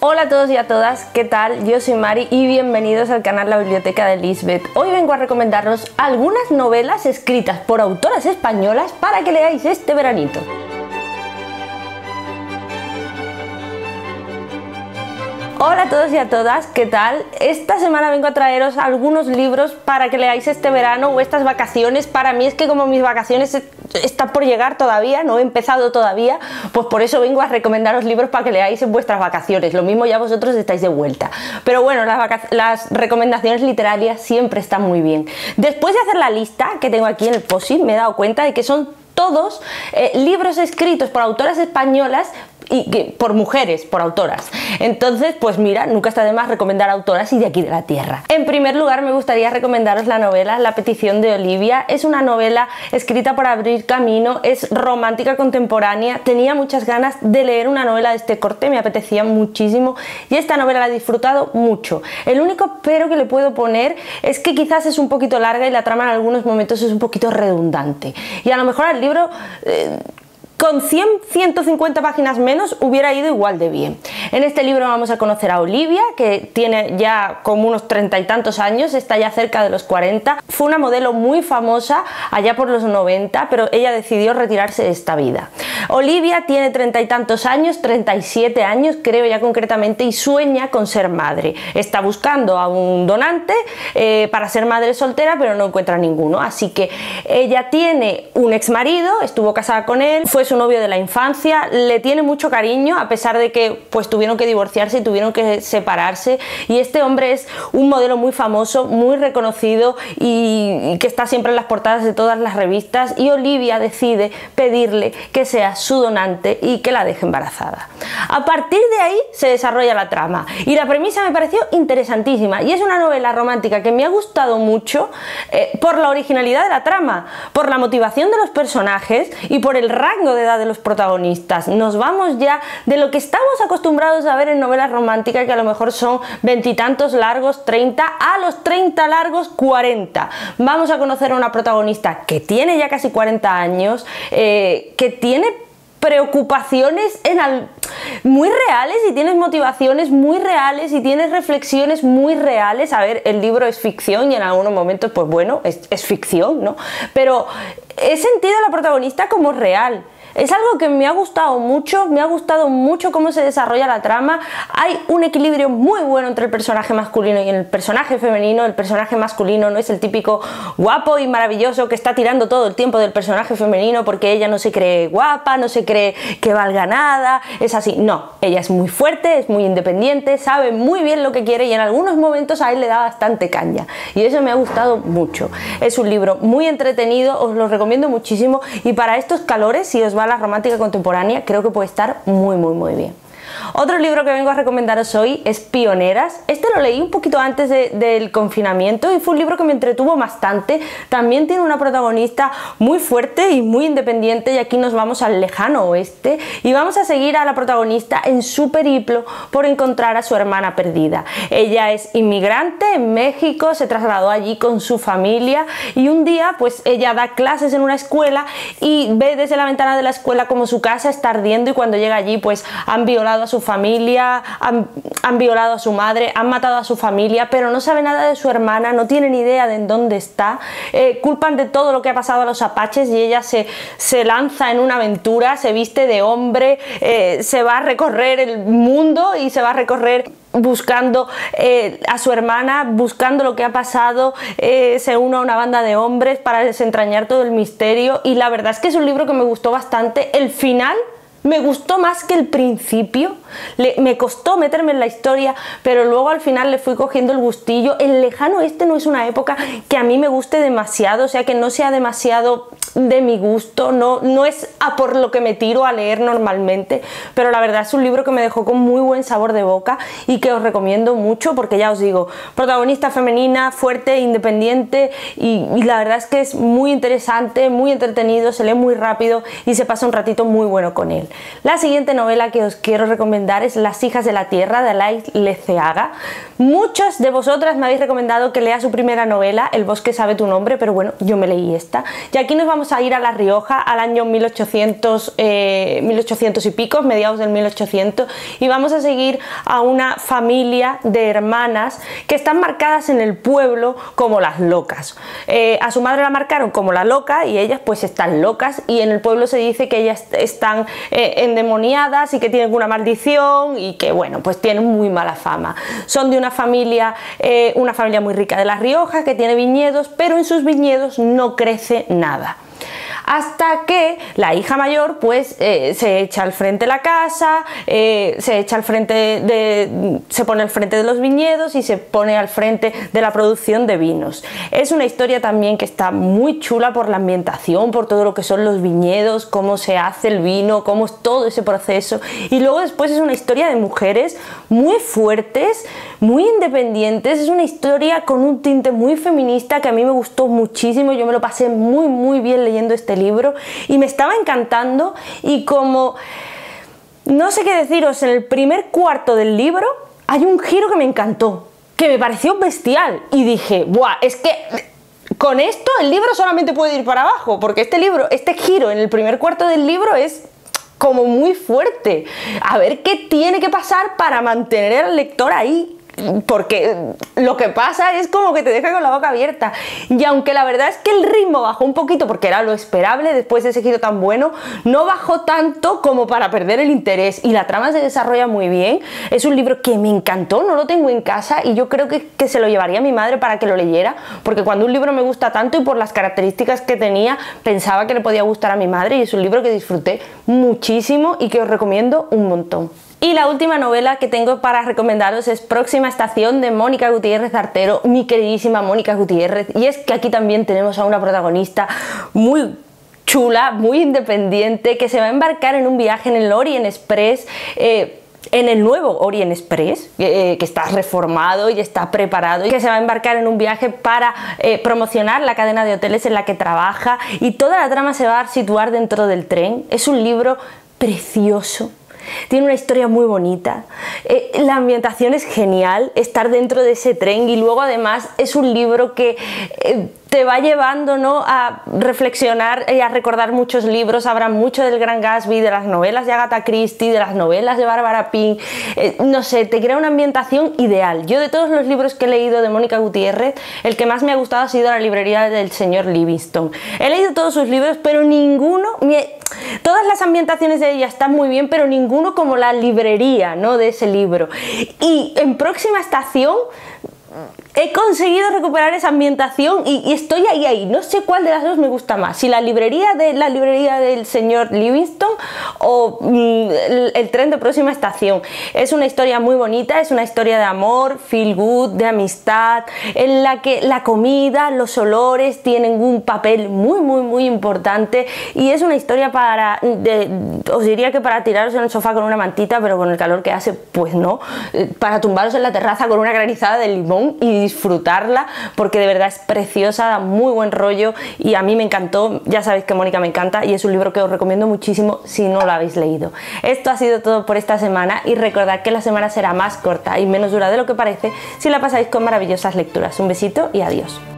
Hola a todos y a todas, ¿qué tal? Yo soy Mari y bienvenidos al canal La Biblioteca de Lisbeth. Hoy vengo a recomendaros algunas novelas escritas por autoras españolas para que leáis este veranito. Hola a todos y a todas, ¿qué tal? Esta semana vengo a traeros algunos libros para que leáis este verano o estas vacaciones. Para mí es que como mis vacaciones están por llegar todavía, no he empezado todavía, pues por eso vengo a recomendaros libros para que leáis en vuestras vacaciones. Lo mismo ya vosotros estáis de vuelta. Pero bueno, las recomendaciones literarias siempre están muy bien. Después de hacer la lista que tengo aquí en el post-it, me he dado cuenta de que son todos libros escritos por autoras españolas y por mujeres, por autoras. Entonces, pues mira, nunca está de más recomendar autoras y de aquí de la tierra. En primer lugar, me gustaría recomendaros la novela La petición de Olivia. Es una novela escrita por Abril Camino, es romántica contemporánea. Tenía muchas ganas de leer una novela de este corte, me apetecía muchísimo y esta novela la he disfrutado mucho. El único pero que le puedo poner es que quizás es un poquito larga y la trama en algunos momentos es un poquito redundante. Y a lo mejor el libro con 100-150 páginas menos hubiera ido igual de bien. En este libro vamos a conocer a Olivia, que tiene ya como unos 30 y tantos años, está ya cerca de los 40. Fue una modelo muy famosa allá por los 90, pero ella decidió retirarse de esta vida. Olivia tiene 30 y tantos años, 37 años creo ya concretamente, y sueña con ser madre. Está buscando a un donante para ser madre soltera, pero no encuentra ninguno. Así que ella tiene un ex marido, estuvo casada con él, fue su novio de la infancia, le tiene mucho cariño a pesar de que pues tuvieron que divorciarse y tuvieron que separarse, y este hombre es un modelo muy famoso, muy reconocido y que está siempre en las portadas de todas las revistas, y Olivia decide pedirle que sea su donante y que la deje embarazada. A partir de ahí se desarrolla la trama y la premisa me pareció interesantísima, y es una novela romántica que me ha gustado mucho por la originalidad de la trama, por la motivación de los personajes y por el rango de edad de los protagonistas. Nos vamos ya de lo que estamos acostumbrados a ver en novelas románticas, que a lo mejor son veintitantos largos, 30, a los 30 largos 40. Vamos a conocer a una protagonista que tiene ya casi 40 años, que tiene preocupaciones muy reales y tienes motivaciones muy reales y tienes reflexiones muy reales. A ver, el libro es ficción y en algunos momentos pues bueno, es ficción, ¿no? Pero he sentido a la protagonista como real. Es algo que me ha gustado mucho cómo se desarrolla la trama. Hay un equilibrio muy bueno entre el personaje masculino y el personaje femenino. El personaje masculino no es el típico guapo y maravilloso que está tirando todo el tiempo del personaje femenino porque ella no se cree guapa, no se cree que valga nada, es así. No, ella es muy fuerte, es muy independiente, sabe muy bien lo que quiere y en algunos momentos a él le da bastante caña. Y eso me ha gustado mucho. Es un libro muy entretenido, os lo recomiendo muchísimo, y para estos calores, si os va la romántica contemporánea, creo que puede estar muy bien. Otro libro que vengo a recomendaros hoy es Pioneras. Este lo leí un poquito antes del confinamiento y fue un libro que me entretuvo bastante. También tiene una protagonista muy fuerte y muy independiente, y aquí nos vamos al lejano oeste y vamos a seguir a la protagonista en su periplo por encontrar a su hermana perdida. Ella es inmigrante en México, se trasladó allí con su familia y un día pues ella da clases en una escuela y ve desde la ventana de la escuela como su casa está ardiendo, y cuando llega allí pues han violado a su familia, han violado a su madre, han matado a su familia, pero no sabe nada de su hermana, no tiene ni idea de en dónde está. Culpan de todo lo que ha pasado a los apaches y ella se lanza en una aventura, se viste de hombre, se va a recorrer el mundo y se va a recorrer buscando a su hermana, buscando lo que ha pasado, se une a una banda de hombres para desentrañar todo el misterio, y la verdad es que es un libro que me gustó bastante. El final me gustó más que el principio, me costó meterme en la historia, pero luego al final le fui cogiendo el gustillo. El lejano oeste no es una época que a mí me guste demasiado, o sea, que no sea demasiado de mi gusto, no es a por lo que me tiro a leer normalmente, pero la verdad es un libro que me dejó con muy buen sabor de boca y que os recomiendo mucho, porque ya os digo, protagonista femenina, fuerte, independiente, y la verdad es que es muy interesante, muy entretenido, se lee muy rápido y se pasa un ratito muy bueno con él. La siguiente novela que os quiero recomendar es Las hijas de la tierra, de Alain Leceaga. Muchas de vosotras me habéis recomendado que lea su primera novela, El bosque sabe tu nombre, pero bueno, yo me leí esta, y aquí nos vamos vamos a ir a La Rioja al año 1800 y pico, mediados del 1800, y vamos a seguir a una familia de hermanas que están marcadas en el pueblo como las locas. A su madre la marcaron como la loca y ellas pues están locas, y en el pueblo se dice que ellas están endemoniadas y que tienen una maldición y que bueno, pues tienen muy mala fama. Son de una familia muy rica de La Rioja, que tiene viñedos, pero en sus viñedos no crece nada. Hasta que la hija mayor pues se echa al frente de la casa, se pone al frente de los viñedos y se pone al frente de la producción de vinos. Es una historia también que está muy chula por la ambientación, por todo lo que son los viñedos, cómo se hace el vino, cómo es todo ese proceso. Y luego después es una historia de mujeres muy fuertes, muy independientes. Es una historia con un tinte muy feminista que a mí me gustó muchísimo. Yo me lo pasé muy bien leyendo este libro y me estaba encantando, y como no sé qué deciros, en el primer cuarto del libro hay un giro que me encantó, que me pareció bestial, y dije, ¡buah! Es que con esto el libro solamente puede ir para abajo, porque este giro en el primer cuarto del libro es como muy fuerte. A ver qué tiene que pasar para mantener al lector ahí, porque lo que pasa es como que te deja con la boca abierta. Y aunque la verdad es que el ritmo bajó un poquito, porque era lo esperable después de ese giro tan bueno, no bajó tanto como para perder el interés, y la trama se desarrolla muy bien. Es un libro que me encantó, no lo tengo en casa y yo creo que se lo llevaría a mi madre para que lo leyera, porque cuando un libro me gusta tanto y por las características que tenía, pensaba que le podía gustar a mi madre, y es un libro que disfruté muchísimo y que os recomiendo un montón. Y la última novela que tengo para recomendaros es Próxima Estación, de Mónica Gutiérrez Artero, mi queridísima Mónica Gutiérrez. Y es que aquí también tenemos a una protagonista muy chula, muy independiente, que se va a embarcar en un viaje en el Orient Express, en el nuevo Orient Express, que está reformado y está preparado, y que se va a embarcar en un viaje para promocionar la cadena de hoteles en la que trabaja, y toda la trama se va a situar dentro del tren. Es un libro precioso. Tiene una historia muy bonita, la ambientación es genial, estar dentro de ese tren, y luego además es un libro que te va llevando, ¿no?, a reflexionar y a recordar muchos libros. Habrá mucho del Gran Gatsby, de las novelas de Agatha Christie, de las novelas de Bárbara Pink, no sé, te crea una ambientación ideal. Yo, de todos los libros que he leído de Mónica Gutiérrez, el que más me ha gustado ha sido La librería del señor Livingstone. He leído todos sus libros, pero ninguno, todas las ambientaciones de ella están muy bien, pero ninguno como la librería, ¿no?, de ese libro. Y en Próxima Estación he conseguido recuperar esa ambientación y estoy ahí. No sé cuál de las dos me gusta más, si la librería del señor Livingstone o el tren de Próxima Estación. Es una historia muy bonita, es una historia de amor, feel good, de amistad, en la que la comida, los olores tienen un papel muy importante, y es una historia os diría que para tiraros en el sofá con una mantita, pero con el calor que hace, pues no, para tumbaros en la terraza con una granizada de limón y disfrutarla, porque de verdad es preciosa, da muy buen rollo y a mí me encantó. Ya sabéis que Mónica me encanta y es un libro que os recomiendo muchísimo si no lo habéis leído. Esto ha sido todo por esta semana, y recordad que la semana será más corta y menos dura de lo que parece si la pasáis con maravillosas lecturas. Un besito y adiós.